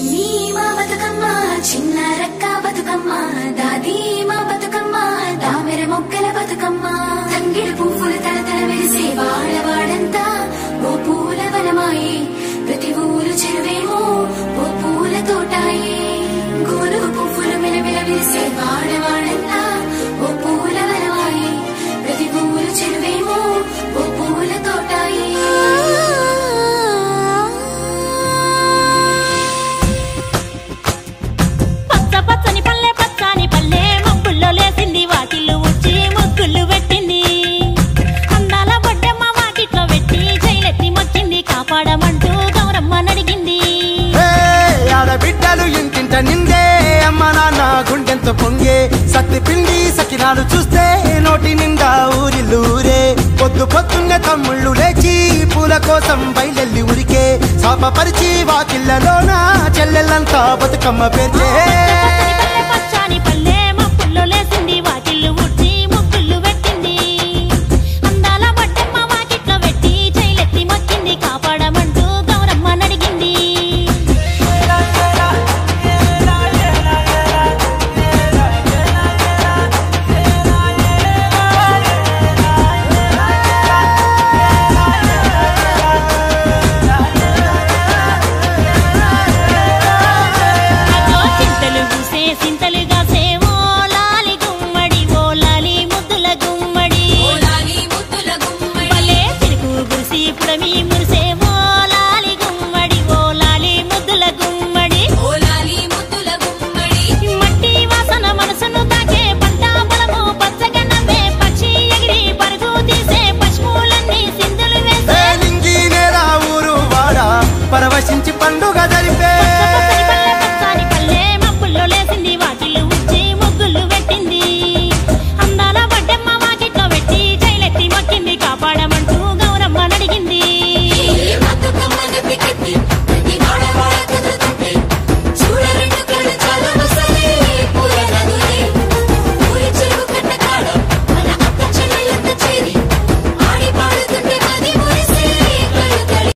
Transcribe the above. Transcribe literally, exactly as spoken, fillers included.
చిన్ని మా బతుకమ్మ చిన్న రక్క బతుకమ్మ దాది మా బతుకమ్మ దామెర మొక్కల బతుకమ్మ తంగిడి పువ్వులు తలతల మెరిసే వాడవాడంతా ఓ పూల వనమాయే ప్రతి ఊరు చెరువేమో ఓ పూల తోటాయే గోరు పువ్వులు మెలమెల విరిసే వాడవాడంతా ఓ పూల వనమాయే ప్రతి ఊరు చెరువేమో ఓ పూల తోటాయే పచ్చని పల్లె పచ్చని పల్లె మబ్బుల్లో లేసింది వాకిళ్ళు ఉచ్చి ముగ్గులు పెట్టింది అందాల బొడ్డమ్మ వాకిట్లో పెట్టి జైలెత్తి మొక్కింది కాపాడమంటూ గౌరమ్మ నడిగింది ఆడబిడ్డలు ఇంటింట నిందే అమ్మ నాన్న గుండెంతో పొంగే సత్తి పిండి సకినాలు చూస్తే నోటి నిండా ఊరిల్లూరే పొద్దు పొద్దున్నే తమ్ముళ్ళు లేచి పూల కోసం బయలెల్లి ఉరికే శాపపరిచి వాకిళ్లలోన చెల్లెళ్ళంతా బతుకమ్మ పేర్చే పచ్చని పల్లె మబ్బుల్లో లేసింది వాకిళ్ళు ఉచ్చి ముగ్గులు పెట్టింది అందాల బొడ్డమ్మ వాకిట్లో పెట్టి జైలెత్తి మొక్కింది కాపాడమంటూ గౌరమ్మ నడిగింది సింతలుగా సేవో లాలి గుమ్మడి ఓ లాలి ముద్దుల గుమ్మడి భలే తిరుగు గురిసి పుడమి మురిసేవో లాలి గుమ్మడి ఓ లాలి ముద్దుల గుమ్మడి మట్టి వాసన మనసును తాకే పంట పొలము పచ్చగా నవ్వే పక్షి ఎగిరి పరుగు తీసే పశువులన్నీ సింధులు వేసే ఊరు వాడ పరవశించి పండుగ జరిపే